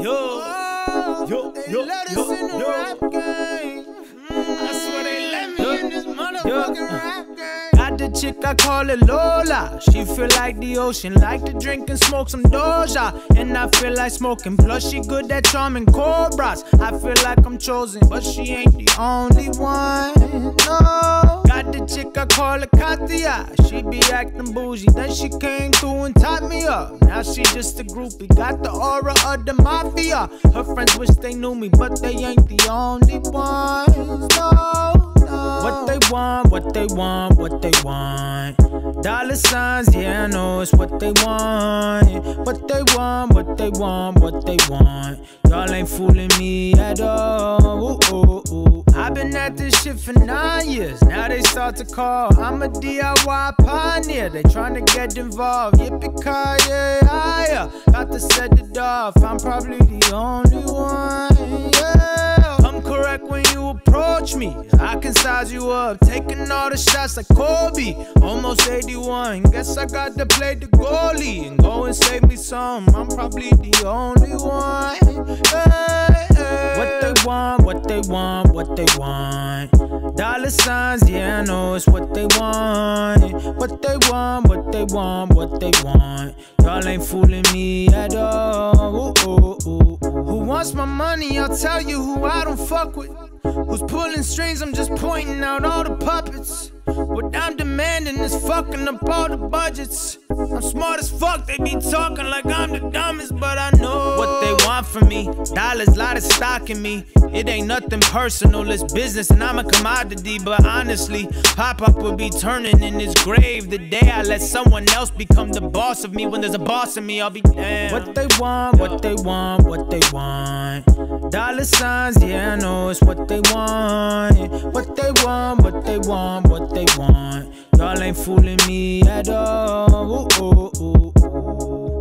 let us in the rap game. I swear they let me in this motherfucking rap game. Got the chick, I call it Lola. She feel like the ocean, like to drink and smoke some Doja. And I feel like smoking, plus she good at charming cobras. I feel like I'm chosen, but she ain't the only one, no. Got the chick, I call her Katia. She be acting bougie, then she came through and tied me up. Now she just a groupie, got the aura of the mafia. Her friends wish they knew me, but they ain't the only ones, no. What they want, what they want, what they want. Dollar signs, yeah, I know it's what they want. What they want, what they want, what they want. Y'all ain't fooling me at all. Ooh, ooh, ooh. I've been at this shit for 9 years. Now they start to call. I'm a DIY pioneer. They tryna get involved. Yippee-ki-yay, got to set it off. I'm probably the only one, yeah. I'm correct when you approach me. I can size you up, taking all the shots like Kobe. Almost 81, guess I got to play the goalie and go and save me some. I'm probably the only one. Hey, hey. What they want, what they want, what they want. Dollar signs, yeah, I know it's what they want. What they want, what they want, what they want. Y'all ain't fooling me at all. Ooh, ooh, ooh. Who wants my money? I'll tell you who I don't fuck with. Who's pulling strings? I'm just pointing out all the puppets. What I'm demanding is fucking up all the budgets. I'm smart as fuck, they be talking like I'm the dumbest, but I know what they want from me. Dollars, lot of stock in me. It ain't nothing personal, it's business and I'm a commodity. But honestly, Pop-Up will be turning in his grave the day I let someone else become the boss of me. When there's a boss in me, I'll be damned. What they want, what they want, what they want. Dollar signs, yeah, I know it's what they want. What they want, what they want, what they want. Y'all ain't fooling me at all. Ooh, ooh, ooh, ooh.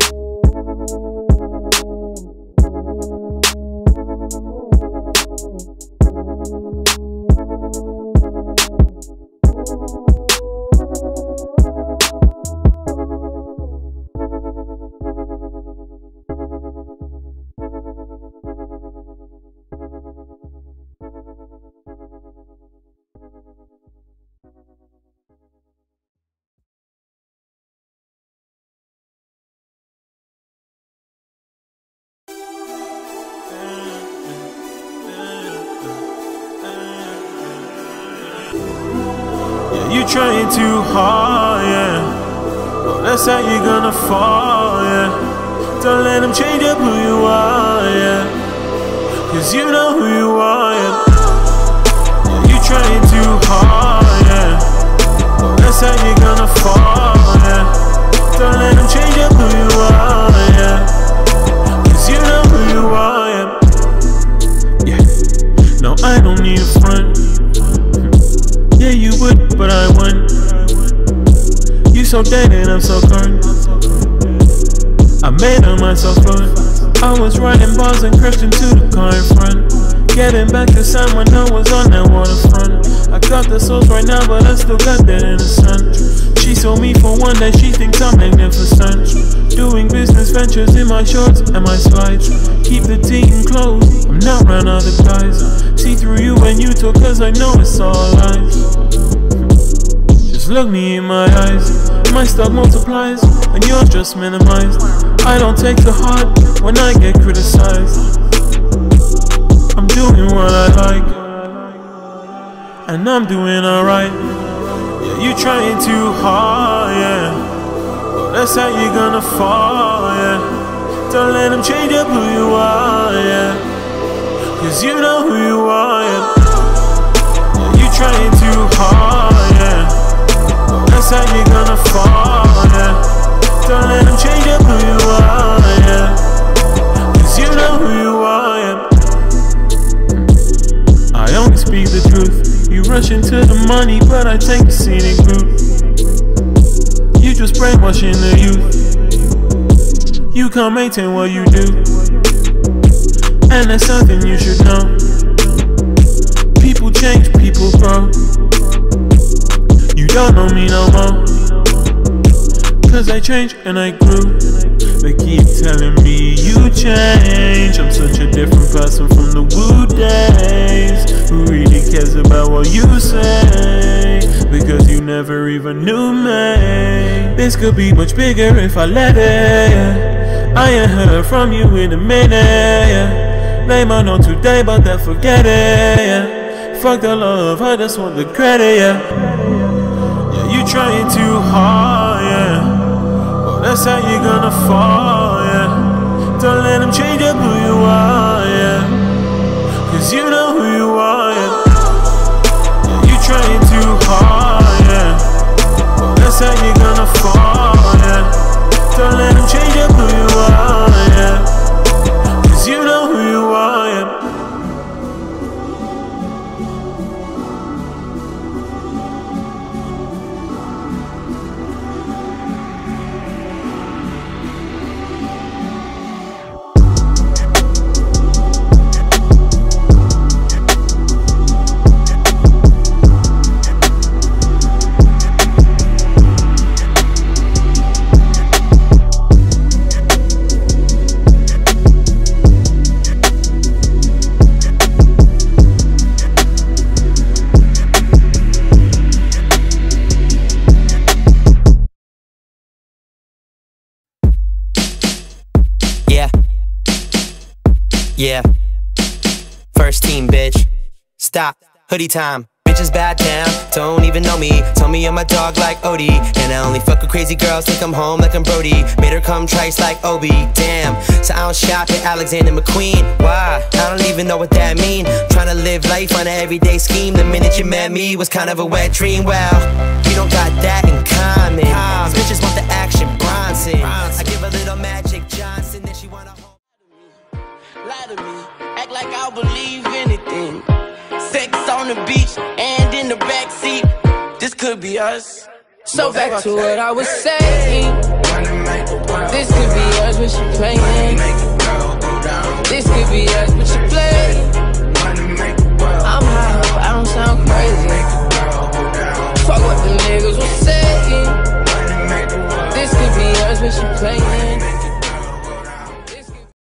You trying too hard, yeah. Well, that's how you're gonna fall, yeah. Don't let them change up who you are, yeah. Cause you know who you are, yeah. You trying too hard, yeah. Well, that's how you're gonna fall, yeah. Don't let them change up who you are, yeah. Cause you know who you are, yeah. Yeah. No, I don't need a front. Yeah, you would, but I wouldn't. You so dead and I'm so current. I made of myself fun. I was writing bars and crashed into the car in front. Getting back to sun when I was on that waterfront. I got the sauce right now, but I still got that in the sun. She saw me for one day, she thinks I'm magnificent. Doing business ventures in my shorts and my slides. Keep the team closed, I'm not around other guys. See through you when you talk, cause I know it's all lies. Just look me in my eyes. My stock multiplies and yours just minimized. I don't take to heart when I get criticized. I'm doing what I like, and I'm doing alright. Yeah, you trying too hard, yeah. Well, that's how you're gonna fall, yeah. Don't let them change up who you are, yeah. Cause you know who you are, yeah. Yeah, you trying too hard, yeah. Well, that's how you're gonna fall, yeah. Don't let them change up who you are, yeah. Cause you know who you are, yeah. I only speak the truth. You rush into the money, but I take the scenic route. You just brainwashing the youth. You can't maintain what you do, and that's something you should know. People change, people grow. You don't know me no more, cause I changed and I grew. They keep telling me you change, I'm so different person from the woo days. Who really cares about what you say? Because you never even knew me. This could be much bigger if I let it, yeah. I ain't heard from you in a minute, yeah. Name I know today, but then forget it, yeah. Fuck the love, I just want the credit, yeah. Yeah, you trying too hard, yeah. Well, that's how you gonna fall, yeah. Don't let them change up who you are, yeah. Cause you know who you are, yeah. Yeah, you trying too hard, yeah. Well, that's how you gonna fall, yeah. Don't let them change up who you are, yeah. Cause you know who you are, yeah. Yeah, first team, bitch. Stop, hoodie time. Bitches bad down, don't even know me. Tell me I'm a dog like Odie. And I only fuck with crazy girls, think I'm home like I'm Brody. Made her come trice like Obi, damn. So I don't shop at Alexander McQueen. Why? I don't even know what that mean. Tryna live life on an everyday scheme. The minute you met me was kind of a wet dream. Well, we don't got that in common. These bitches want the action, Bronson. I give a little Magic Johnson, then she wanna hold. Lie to me, act like I'll believe anything. Sex on the beach and in the backseat. This could be us. So back to what I was saying. This could be us, but she playing. This could be us, but she playing. I'm high up, I don't sound crazy. Fuck what the niggas was saying. This could be us, but she playing.